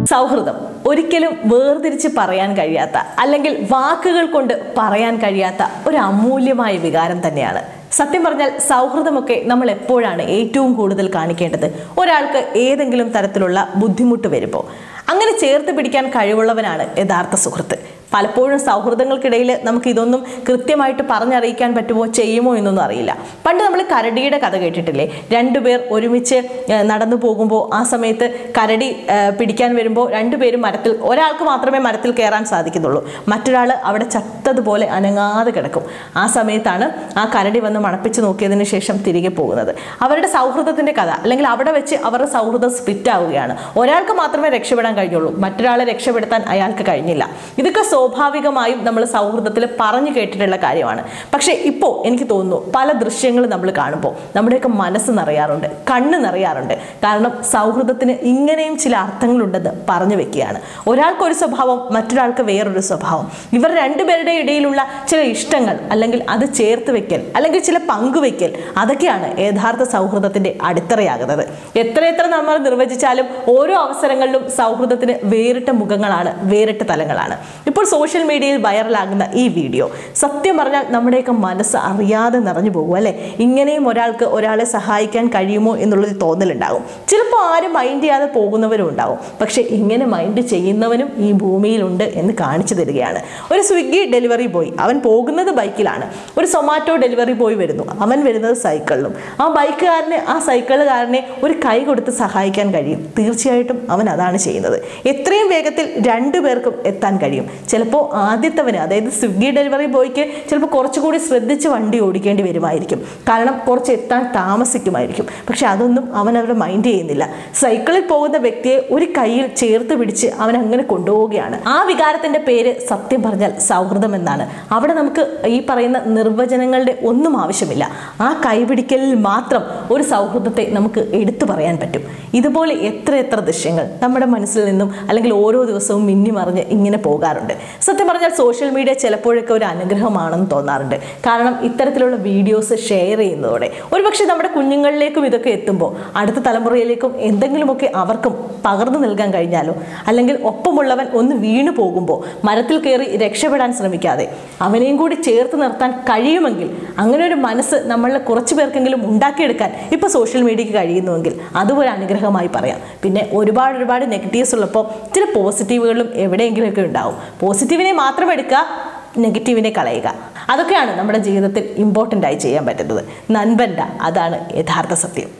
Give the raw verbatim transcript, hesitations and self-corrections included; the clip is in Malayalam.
സൗഹൃദം ഒരിക്കലും വേർതിരിച്ച് പറയാൻ കഴിയാത്ത അല്ലെങ്കിൽ വാക്കുകൾ കൊണ്ട് പറയാൻ കഴിയാത്ത ഒരു അമൂല്യമായ വികാരം തന്നെയാണ്. സത്യം പറഞ്ഞാൽ സൗഹൃദമൊക്കെ നമ്മൾ എപ്പോഴാണ് ഏറ്റവും കൂടുതൽ കാണിക്കേണ്ടത്? ഒരാൾക്ക് ഏതെങ്കിലും തരത്തിലുള്ള ബുദ്ധിമുട്ട് വരുമ്പോൾ അങ്ങനെ ചേർത്ത് പിടിക്കാൻ കഴിവുള്ളവനാണ് യഥാർത്ഥ സുഹൃത്ത്. പലപ്പോഴും സൗഹൃദങ്ങൾക്കിടയിൽ നമുക്ക് ഇതൊന്നും കൃത്യമായിട്ട് പറഞ്ഞറിയിക്കാൻ പറ്റുമോ ചെയ്യുമോ എന്നൊന്നും അറിയില്ല. പണ്ട് നമ്മൾ കരടിയുടെ കഥ കേട്ടിട്ടില്ലേ? രണ്ടുപേർ ഒരുമിച്ച് നടന്നു പോകുമ്പോൾ ആ സമയത്ത് കരടി പിടിക്കാൻ വരുമ്പോൾ രണ്ടുപേരും മരത്തിൽ, ഒരാൾക്ക് മാത്രമേ മരത്തിൽ കയറാൻ സാധിക്കുന്നുള്ളൂ, മറ്റൊരാൾ അവിടെ ചത്തതുപോലെ അനങ്ങാതെ കിടക്കും. ആ സമയത്താണ് ആ കരടി വന്ന് മണപ്പിച്ച് നോക്കിയതിന് ശേഷം തിരികെ പോകുന്നത്. അവരുടെ സൗഹൃദത്തിന്റെ കഥ, അല്ലെങ്കിൽ അവിടെ വെച്ച് അവരുടെ സൗഹൃദം സ്പ്ലിറ്റ് ആവുകയാണ്. ഒരാൾക്ക് മാത്രമേ രക്ഷപ്പെടാൻ കഴിഞ്ഞുള്ളൂ, മറ്റൊരാളെ രക്ഷപ്പെടുത്താൻ അയാൾക്ക് കഴിഞ്ഞില്ല. ഇതൊക്കെ സ്വാഭാവികമായും നമ്മൾ സൗഹൃദത്തിൽ പറഞ്ഞു കേട്ടിട്ടുള്ള കാര്യമാണ്. പക്ഷേ ഇപ്പോൾ എനിക്ക് തോന്നുന്നു പല ദൃശ്യങ്ങൾ നമ്മൾ കാണുമ്പോൾ നമ്മുടെയൊക്കെ മനസ്സ് നിറയാറുണ്ട്, കണ്ണ് നിറയാറുണ്ട്. കാരണം സൗഹൃദത്തിന് ഇങ്ങനെയും ചില അർത്ഥങ്ങളുണ്ടെന്ന് പറഞ്ഞു വെക്കുകയാണ്. ഒരാൾക്കൊരു സ്വഭാവം, മറ്റൊരാൾക്ക് വേറൊരു സ്വഭാവം. ഇവർ രണ്ടുപേരുടെ ഇടയിലുള്ള ചില ഇഷ്ടങ്ങൾ, അല്ലെങ്കിൽ അത് ചേർത്ത് വെക്കൽ, അല്ലെങ്കിൽ ചില പങ്കുവെക്കൽ, അതൊക്കെയാണ് യഥാർത്ഥ സൗഹൃദത്തിന്റെ അടിത്തറയാകുന്നത്. എത്രയെത്ര നമ്മൾ നിർവചിച്ചാലും ഓരോ അവസരങ്ങളിലും സൗഹൃദത്തിന് വേറിട്ട മുഖങ്ങളാണ്, വേറിട്ട തലങ്ങളാണ്. ഇപ്പോൾ സോഷ്യൽ മീഡിയയിൽ വൈറലാകുന്ന ഈ വീഡിയോ സത്യം പറഞ്ഞാൽ നമ്മുടെയൊക്കെ മനസ്സ് അറിയാതെ നിറഞ്ഞു പോകും അല്ലേ? ഇങ്ങനെയും ഒരാൾക്ക് ഒരാളെ സഹായിക്കാൻ കഴിയുമോ എന്നുള്ളൊരു തോന്നലുണ്ടാകും. ചിലപ്പോൾ ആരും മൈൻഡ് ചെയ്യാതെ പോകുന്നവരും ഉണ്ടാവും. പക്ഷെ ഇങ്ങനെ മൈൻഡ് ചെയ്യുന്നവനും ഈ ഭൂമിയിലുണ്ട് എന്ന് കാണിച്ചു തരികയാണ്. ഒരു സ്വിഗ്ഗി ഡെലിവറി ബോയ്, അവൻ പോകുന്നത് ബൈക്കിലാണ്. ഒരു സൊമാറ്റോ ഡെലിവറി ബോയ് വരുന്നു, അവൻ വരുന്നത് സൈക്കിളിലും. ആ ബൈക്കുകാരന് ആ സൈക്കിളുകാരനെ ഒരു കൈ കൊടുത്ത് സഹായിക്കാൻ കഴിയും. തീർച്ചയായിട്ടും അവൻ അതാണ് ചെയ്യുന്നത്. എത്രയും വേഗത്തിൽ രണ്ടു പേർക്കും എത്താൻ കഴിയും. ചിലപ്പോൾ ആദ്യത്തവന്, അതായത് സ്വിഗ്ഗി ഡെലിവറി ബോയ്ക്ക് ചിലപ്പോൾ കുറച്ചുകൂടി ശ്രദ്ധിച്ച് വണ്ടി ഓടിക്കേണ്ടി വരുമായിരിക്കും. കാരണം കുറച്ച് എത്താൻ താമസിക്കുമായിരിക്കും. പക്ഷെ അതൊന്നും അവൻ അവരുടെ മൈൻഡ് ചെയ്യുന്നില്ല. സൈക്കിളിൽ പോകുന്ന വ്യക്തിയെ ഒരു കയ്യിൽ ചേർത്ത് പിടിച്ച് അവൻ അങ്ങനെ കൊണ്ടുപോവുകയാണ്. ആ വികാരത്തിന്റെ പേര് സത്യം പറഞ്ഞാൽ സൗഹൃദം എന്നാണ്. അവിടെ നമുക്ക് ഈ പറയുന്ന നിർവചനങ്ങളുടെ ഒന്നും ആവശ്യമില്ല. ആ കൈപിടിക്കലിൽ മാത്രം ഒരു സൗഹൃദത്തെ നമുക്ക് എടുത്തു പറയാൻ പറ്റും. ഇതുപോലെ എത്ര എത്ര ദൃശ്യങ്ങൾ നമ്മുടെ മനസ്സിൽ നിന്നും അല്ലെങ്കിൽ ഓരോ ദിവസവും മിന്നി മറിഞ്ഞ് ഇങ്ങനെ പോകാറുണ്ട്. സത്യം പറഞ്ഞാൽ സോഷ്യൽ മീഡിയ ചിലപ്പോഴൊക്കെ ഒരു അനുഗ്രഹമാണെന്ന് തോന്നാറുണ്ട്. കാരണം ഇത്തരത്തിലുള്ള വീഡിയോസ് ഷെയർ ചെയ്യുന്നതോടെ ഒരുപക്ഷെ നമ്മുടെ കുഞ്ഞുങ്ങളിലേക്കും ഇതൊക്കെ എത്തുമ്പോൾ അടുത്ത തലമുറയിലേക്കും എന്തെങ്കിലുമൊക്കെ അവർക്കും പകർന്നു നൽകാൻ കഴിഞ്ഞാലോ, അല്ലെങ്കിൽ ഒപ്പമുള്ളവൻ ഒന്ന് വീണു പോകുമ്പോൾ മരത്തിൽ കയറി രക്ഷപ്പെടാൻ ശ്രമിക്കാതെ അവനെയും കൂടി ചേർത്ത് നിർത്താൻ കഴിയുമെങ്കിൽ, അങ്ങനെ ഒരു മനസ്സ് നമ്മളിൽ കുറച്ചു പേർക്കെങ്കിലും ഉണ്ടാക്കിയെടുക്കാൻ ഇപ്പോൾ സോഷ്യൽ മീഡിയയ്ക്ക് കഴിയുന്നുവെങ്കിൽ അതും ഒരു അനുഗ്രഹമായി പറയാം. പിന്നെ ഒരുപാട് ഒരുപാട് നെഗറ്റീവ്സ് ഉള്ളപ്പോൾ ചില പോസിറ്റീവുകളും എവിടെയെങ്കിലുമൊക്കെ ഉണ്ടാവും. പോസിറ്റീവിനെ മാത്രം എടുക്കുക, നെഗറ്റീവിനെ കളയുക. അതൊക്കെയാണ് നമ്മുടെ ജീവിതത്തിൽ ഇമ്പോർട്ടൻ്റ് ആയി ചെയ്യാൻ പറ്റുന്നത്. നൻപൻഡ, അതാണ് യഥാർത്ഥ സത്യം.